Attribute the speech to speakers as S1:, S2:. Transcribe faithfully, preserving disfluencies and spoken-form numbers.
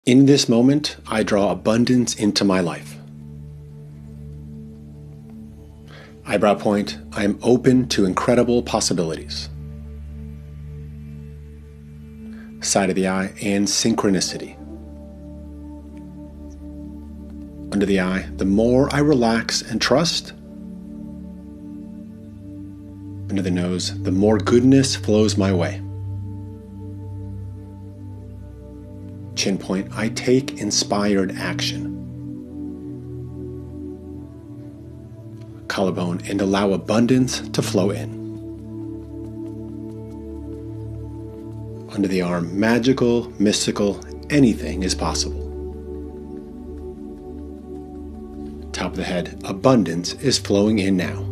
S1: In this moment, I draw abundance into my life. Eyebrow point, I am open to incredible possibilities. Side of the eye and synchronicity. Under the eye, the more I relax and trust. Under the nose, the more goodness flows my way. Chin point, I take inspired action. Collarbone, and allow abundance to flow in. Under the arm, magical, mystical, anything is possible. Top of the head, abundance is flowing in now.